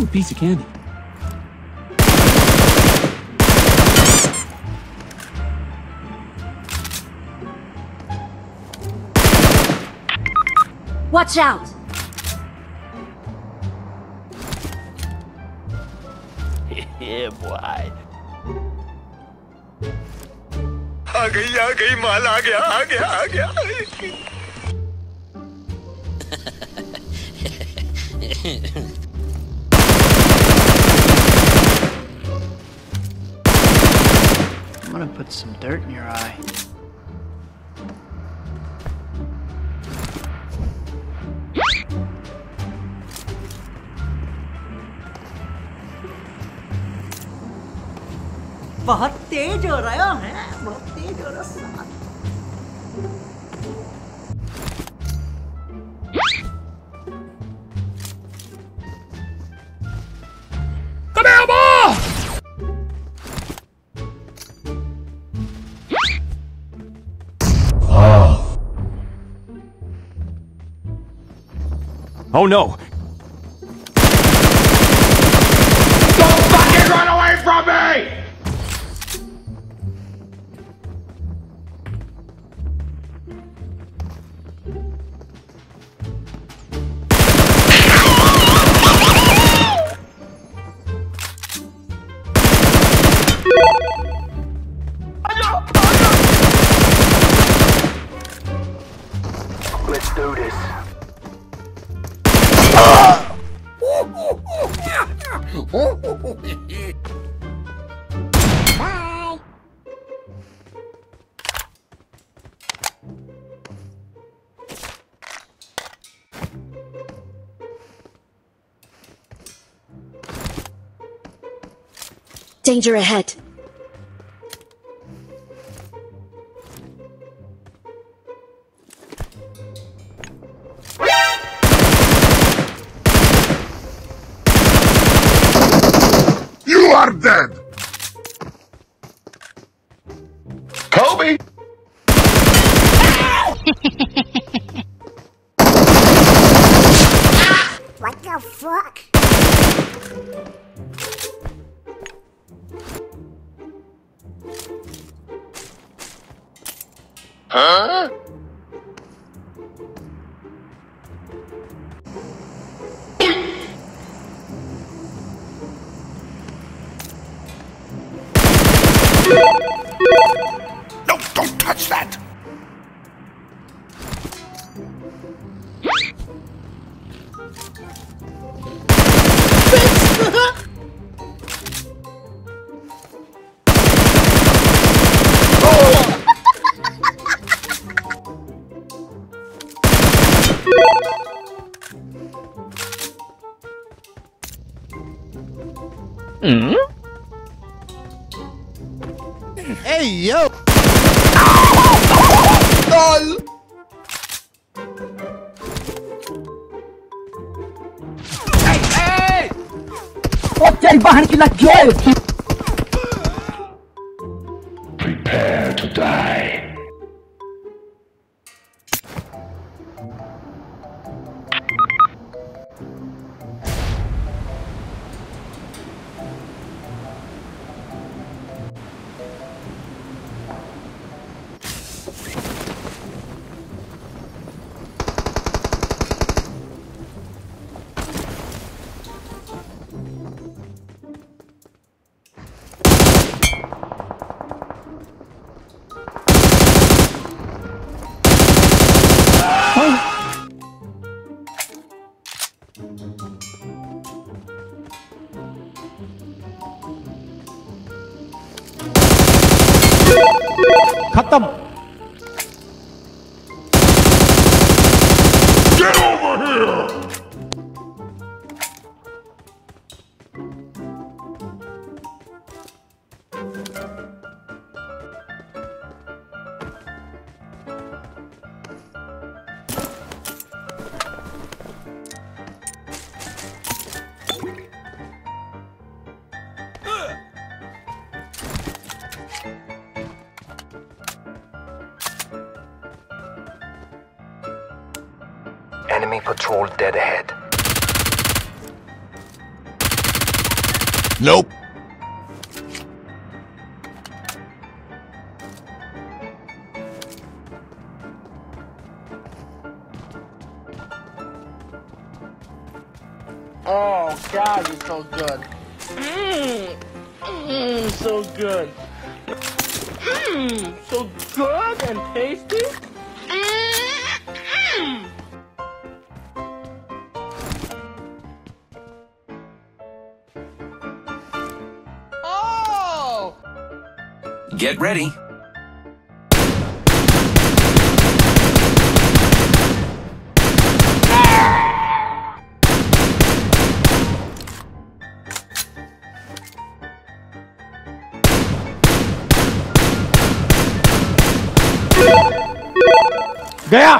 Ooh, piece of candy. Watch out! Yeah, boy. आ गई माल आ गया I'm gonna put some dirt in your eye. बहुत तेज हो रहा है, बहुत तेज हो रहा है। Come here, boy! Oh no! Don't fucking run away from me! Let's do this. Bye! Danger ahead. You are dead! Kobe! What the fuck? Huh? No, don't touch that! Hey, yo! LOL! Prepare to die. खत्म। Get over here! Enemy patrol dead ahead. Nope. Oh God, you're so good. So good. So good and tasty. Oh! Get ready. गया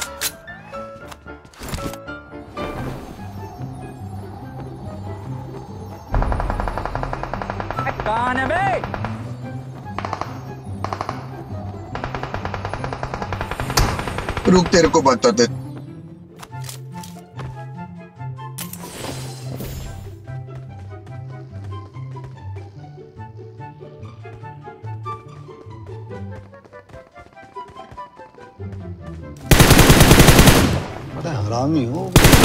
कौन है बे? रुक तेरे को बताते। बड़ा हरामी हो।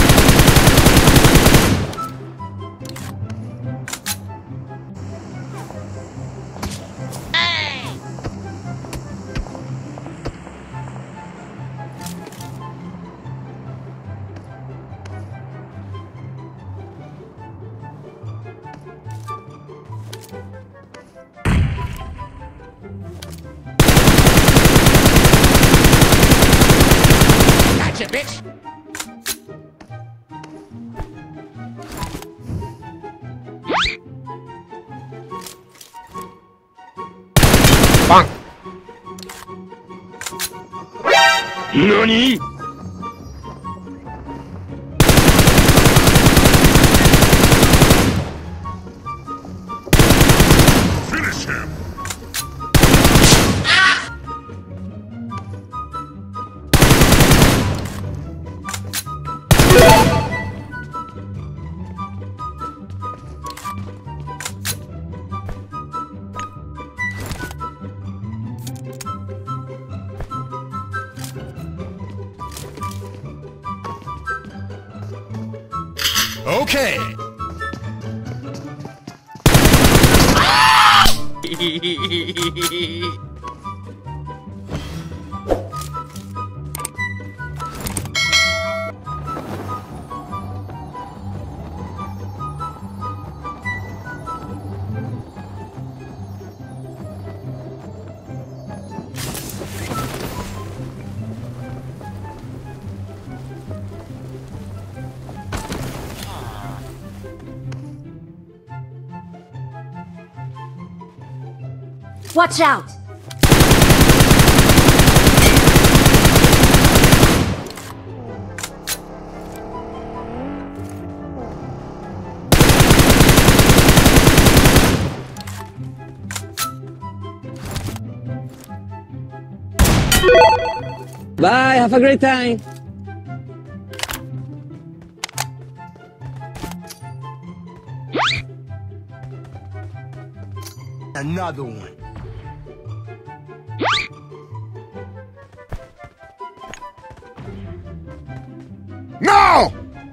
Gotcha, bitch. Bonk. NANI?! Finish him! Okay. Watch out! Bye, have a great time. Another one. No!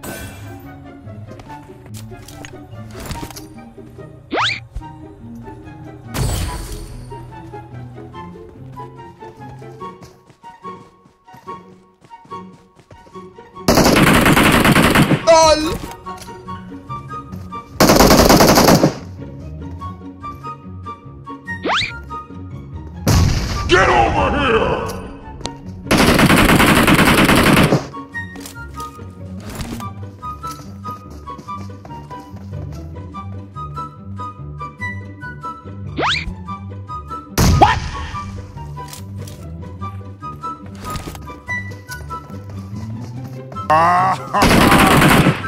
LOL! Get over here! Ah, ha, ha.